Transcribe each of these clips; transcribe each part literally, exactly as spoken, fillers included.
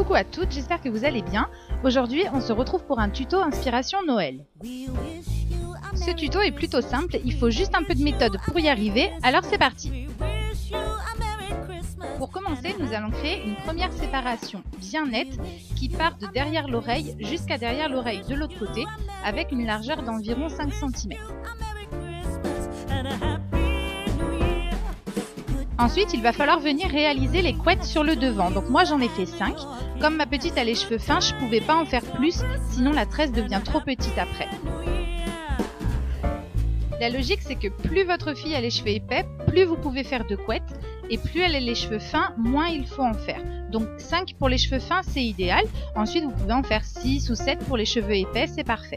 Coucou à toutes, j'espère que vous allez bien. Aujourd'hui, on se retrouve pour un tuto inspiration Noël. Ce tuto est plutôt simple, il faut juste un peu de méthode pour y arriver, alors c'est parti. Pour commencer, nous allons créer une première séparation bien nette qui part de derrière l'oreille jusqu'à derrière l'oreille de l'autre côté avec une largeur d'environ cinq centimètres. Ensuite, il va falloir venir réaliser les couettes sur le devant. Donc moi j'en ai fait cinq. Comme ma petite a les cheveux fins, je ne pouvais pas en faire plus, sinon la tresse devient trop petite après. La logique, c'est que plus votre fille a les cheveux épais, plus vous pouvez faire de couettes, et plus elle a les cheveux fins, moins il faut en faire. Donc cinq pour les cheveux fins, c'est idéal. Ensuite, vous pouvez en faire six ou sept pour les cheveux épais, c'est parfait.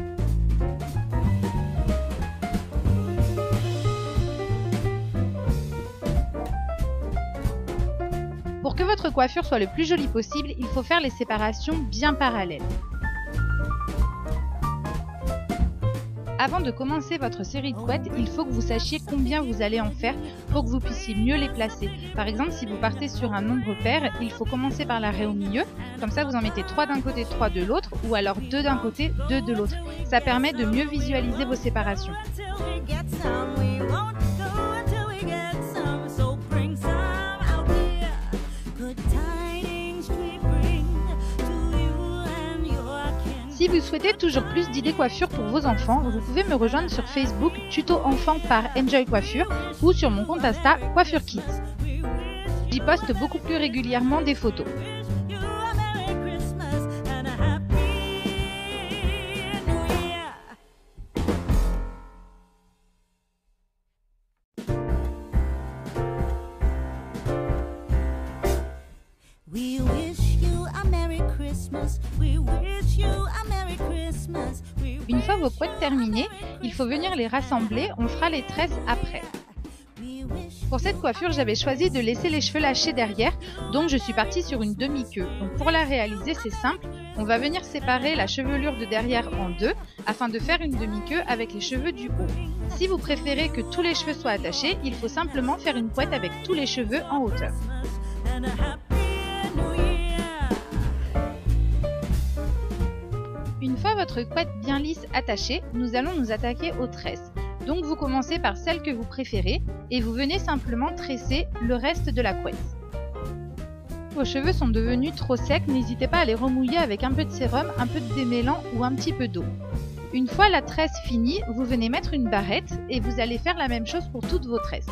Pour que votre coiffure soit le plus jolie possible, il faut faire les séparations bien parallèles. Avant de commencer votre série de couettes, il faut que vous sachiez combien vous allez en faire pour que vous puissiez mieux les placer. Par exemple, si vous partez sur un nombre pair, il faut commencer par l'arrêt au milieu, comme ça vous en mettez trois d'un côté, trois de l'autre, ou alors deux d'un côté, deux de l'autre. Ça permet de mieux visualiser vos séparations. Si vous souhaitez toujours plus d'idées coiffure pour vos enfants, vous pouvez me rejoindre sur Facebook Tuto Enfant par Enjoy Coiffure ou sur mon compte Insta Coiffure Kids. J'y poste beaucoup plus régulièrement des photos. Une fois vos couettes terminées, il faut venir les rassembler, on fera les tresses après. Pour cette coiffure, j'avais choisi de laisser les cheveux lâchés derrière, donc je suis partie sur une demi-queue. Donc pour la réaliser, c'est simple, on va venir séparer la chevelure de derrière en deux, afin de faire une demi-queue avec les cheveux du haut. Si vous préférez que tous les cheveux soient attachés, il faut simplement faire une couette avec tous les cheveux en hauteur. Une fois votre couette bien lisse attachée, nous allons nous attaquer aux tresses. Donc vous commencez par celle que vous préférez et vous venez simplement tresser le reste de la couette. Vos cheveux sont devenus trop secs, n'hésitez pas à les remouiller avec un peu de sérum, un peu de démêlant ou un petit peu d'eau. Une fois la tresse finie, vous venez mettre une barrette et vous allez faire la même chose pour toutes vos tresses.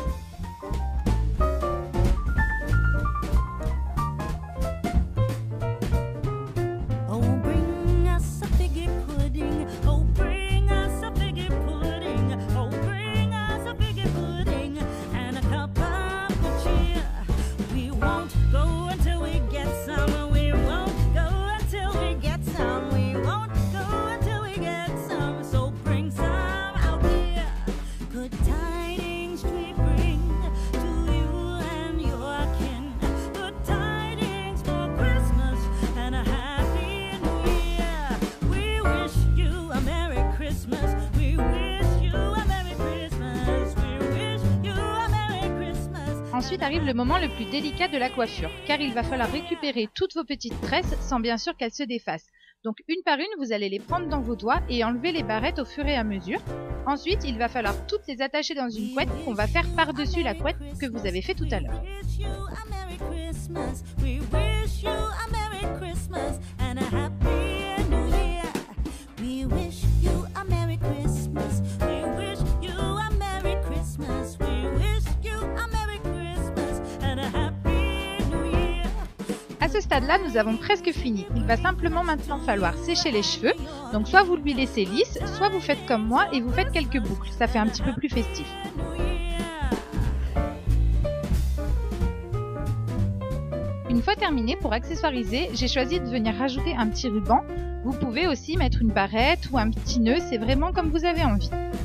Ensuite arrive le moment le plus délicat de la coiffure, car il va falloir récupérer toutes vos petites tresses sans bien sûr qu'elles se défassent. Donc une par une, vous allez les prendre dans vos doigts et enlever les barrettes au fur et à mesure. Ensuite, il va falloir toutes les attacher dans une couette qu'on va faire par-dessus la couette que vous avez fait tout à l'heure. À ce stade-là, nous avons presque fini. Il va simplement maintenant falloir sécher les cheveux. Donc soit vous lui laissez lisse, soit vous faites comme moi et vous faites quelques boucles. Ça fait un petit peu plus festif. Une fois terminé, pour accessoiriser, j'ai choisi de venir rajouter un petit ruban. Vous pouvez aussi mettre une barrette ou un petit nœud, c'est vraiment comme vous avez envie.